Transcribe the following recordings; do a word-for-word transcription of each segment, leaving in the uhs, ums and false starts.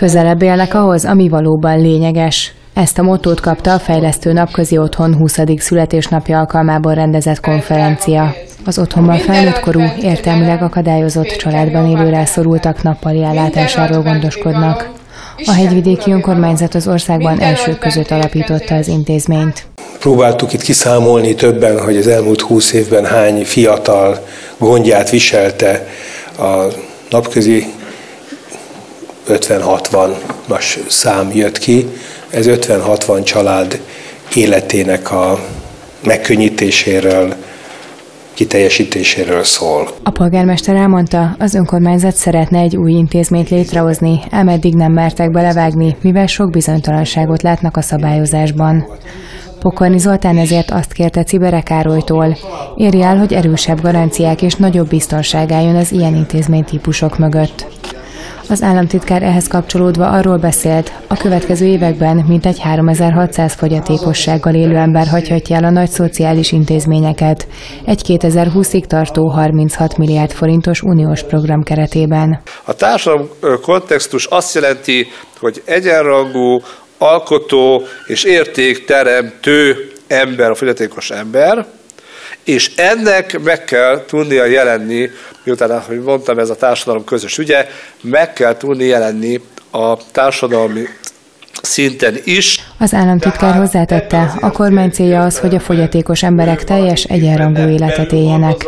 Közelebb élnek ahhoz, ami valóban lényeges. Ezt a mottót kapta a Fejlesztő Napközi Otthon huszadik születésnapja alkalmából rendezett konferencia. Az otthonban felnőttkorú, értelmileg akadályozott családban élő rászorultak nappali ellátásáról gondoskodnak. A hegyvidéki önkormányzat az országban elsők között alapította az intézményt. Próbáltuk itt kiszámolni többen, hogy az elmúlt húsz évben hány fiatal gondját viselte a napközi. ötven-hatvanas szám jött ki. Ez ötven-hatvan család életének a megkönnyítéséről, kiteljesítéséről szól. A polgármester elmondta, az önkormányzat szeretne egy új intézményt létrehozni, ám eddig nem mertek belevágni, mivel sok bizonytalanságot látnak a szabályozásban. Pokorni Zoltán ezért azt kérte Cibere Károlytól, érje el, hogy erősebb garanciák és nagyobb biztonság álljon az ilyen intézménytípusok mögött. Az államtitkár ehhez kapcsolódva arról beszélt, a következő években mintegy háromezer-hatszáz fogyatékossággal élő ember hagyhatja el a nagy szociális intézményeket, egy kétezer-húszig tartó harminchat milliárd forintos uniós program keretében. A társadalom kontextus azt jelenti, hogy egyenrangú, alkotó és értékteremtő ember, a fogyatékos ember, és ennek meg kell tudnia jelenni, miután, ahogy mondtam, ez a társadalom közös ügye, meg kell tudni jelenni a társadalmi szinten is. Az államtitkár hozzátette, a kormány célja az, hogy a fogyatékos emberek teljes egyenrangú életet éljenek.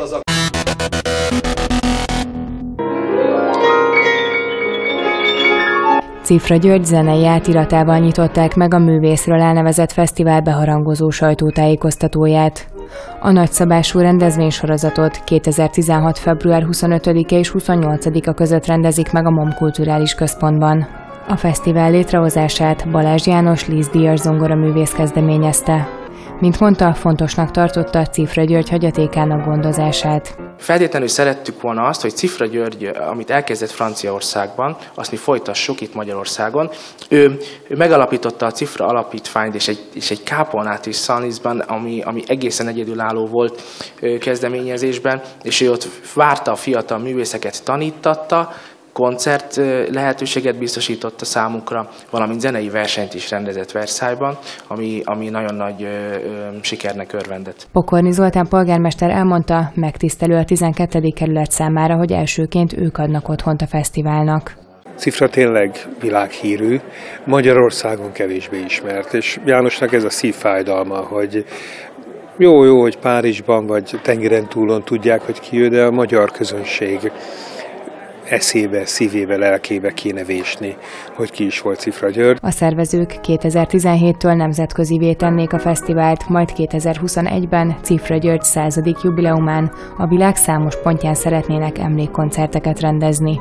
Cifra György zenei átiratával nyitották meg a Művészről elnevezett fesztivál beharangozó sajtótájékoztatóját. A nagyszabású rendezvénysorozatot kétezer-tizenhat. február huszonötödike és huszonnyolcadika között rendezik meg a MOM Kulturális Központban. A fesztivál létrehozását Balázs János Líz-díjas zongoraművész kezdeményezte. Mint mondta, fontosnak tartotta Cifra György hagyatékának gondozását. Feltétlenül szerettük volna azt, hogy Cifra György, amit elkezdett Franciaországban, azt mi folytassuk itt Magyarországon. Ő, ő megalapította a Cifra Alapítványt és egy, és egy kápolnát is Szalniszban, ami, ami egészen egyedülálló volt kezdeményezésben, és ő ott várta a fiatal művészeket, tanítatta, koncert lehetőséget biztosított a számukra, valamint zenei versenyt is rendezett Versailles-ban, ami, ami nagyon nagy ö, ö, sikernek örvendett. Pokorni Zoltán polgármester elmondta, megtisztelő a tizenkettedik kerület számára, hogy elsőként ők adnak otthont a fesztiválnak. Cifra tényleg világhírű, Magyarországon kevésbé ismert, és Jánosnak ez a szívfájdalma, hogy jó, jó, hogy Párizsban vagy tengeren túlon tudják, hogy ki ő, de a magyar közönség eszébe, szívébe, lelkébe kéne vésni, hogy ki is volt Cifra György. A szervezők kétezer-tizenhéttől nemzetközivé tennék a fesztivált, majd kétezer-huszonegyben Cifra György századik jubileumán a világ számos pontján szeretnének emlékkoncerteket rendezni.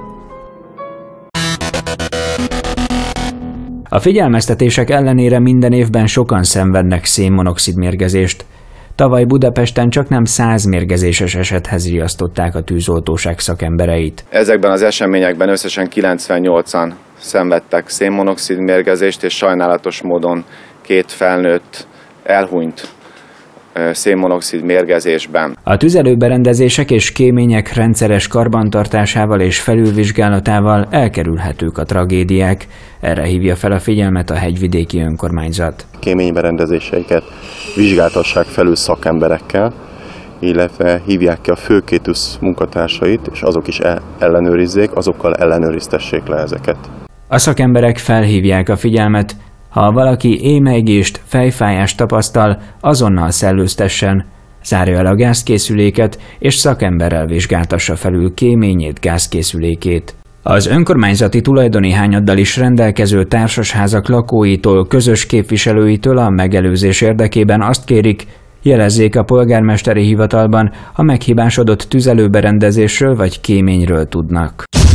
A figyelmeztetések ellenére minden évben sokan szenvednek szénmonoxid mérgezést. Tavaly Budapesten csaknem száz mérgezéses esethez riasztották a tűzoltóság szakembereit. Ezekben az eseményekben összesen kilencvennyolcan szenvedtek szénmonoxid mérgezést, és sajnálatos módon két felnőtt elhunyt szénmonoxid mérgezésben. A tüzelőberendezések és kémények rendszeres karbantartásával és felülvizsgálatával elkerülhetők a tragédiák. Erre hívja fel a figyelmet a hegyvidéki önkormányzat. Kéményberendezéseiket vizsgáltassák felül szakemberekkel, illetve hívják ki a főkétusz munkatársait, és azok is ellenőrizzék, azokkal ellenőriztessék le ezeket. A szakemberek felhívják a figyelmet, ha valaki émelygést, fejfájást tapasztal, azonnal szellőztessen, zárja el a gázkészüléket, és szakemberrel vizsgáltassa felül kéményét, gázkészülékét. Az önkormányzati tulajdoni hányaddal is rendelkező társasházak lakóitól, közös képviselőitől a megelőzés érdekében azt kérik, jelezzék a polgármesteri hivatalban, ha meghibásodott tüzelőberendezésről vagy kéményről tudnak.